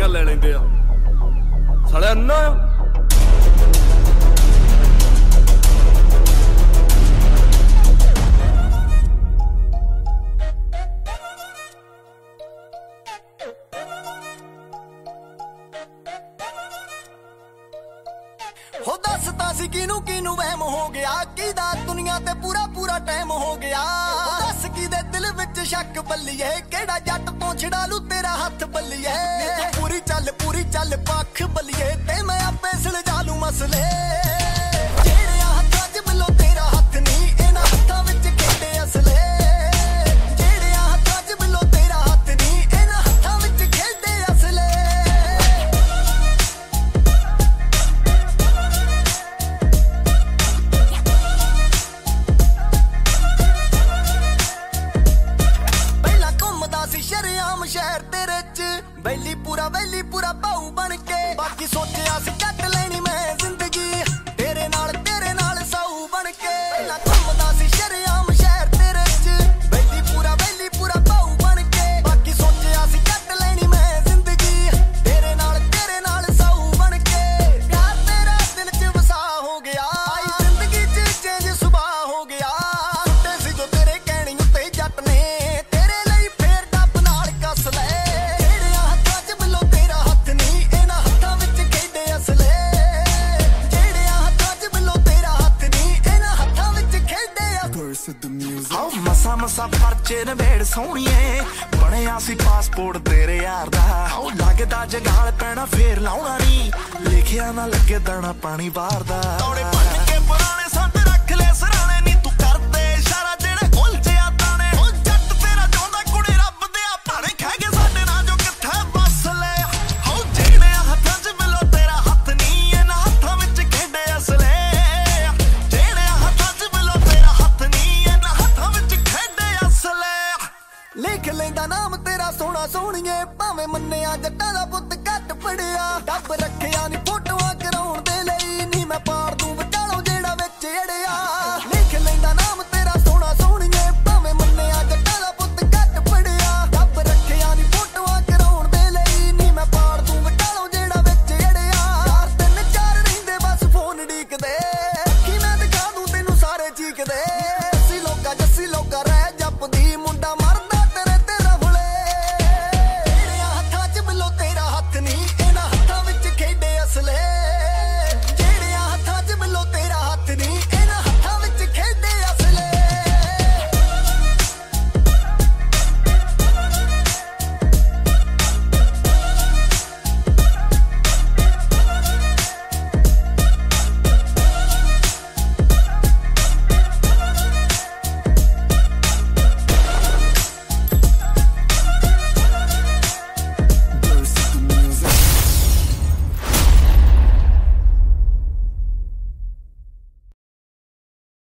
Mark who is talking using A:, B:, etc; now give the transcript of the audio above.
A: ਸਾਰੀਆਂ ਲੈ ਲੈਂਦੇ ਆ ਸਾਲੇ ਅੰਨਾ ਆ।
B: हो दसता सी किनू किनू वहम हो गया किदा दुनिया ते पूरा पूरा टाइम हो गया। दस की दे दिल विच शक बल्लिए केड़ा जट तो छड़ा लू तेरा हाथ बल्लिए। पूरी चल पख बल्लिए ते मैं आपे सुलझा लू मसले। जेड़े हत्थां च मिलो तेरा हथ नहीं इन्हां हत्थां विच खेडे असले। जेड़े हत्थां च मिलो तेरा हथ नहीं इन्हां हत्थां विच खेडे असले। शरेआम शहर तेरे च वैली पूरा भाऊ बन के बाकी सोचिया सी कट लेनी मैं जिंदगी तेरे नाल साऊ बन के। घूमदा सी शरेआम शहर तेरे च वैली पूरा भाऊ बन के बाकी सोचिया सी कट लेनी मैं जिंदगी तेरे नाल साऊ बन के। प्यार तेरा दिल च वसा हो गया आई जिंदगी च चेंज सुबह हो गया। टुटे सी जो तेरे कहनी उत्ते जट ने
C: मसा परचे नवेड़ सोहणिए बनिया सी पासपोर्ट तेरे यार दा। लगदा जगाल पैना फेर लाउणा नी लिखिया ना लगे दाना पानी बाहर दा। तौड़े भज के पुराने संद रख ले सराणे नी तू कर दे इशारा जेड़े उलझे आ ताने। ओ जट तेरा चाहुंदा कुड़ी रब दे भाणे खह गए साडे नाल जो किथे बस ले। हो जेड़े हत्थां च मिलो तेरा हथ नी इन्हां हत्थां विच खेडे असले। जेड़े हत्थां च मिलो तेरा हथ नी इन्हां हत्थां विच
B: लिख लेंदा नाम तेरा सोहना सोहणिए भावें मन्निया जट्टां दा पुत्त घट पढ़िया। डब रखिया नी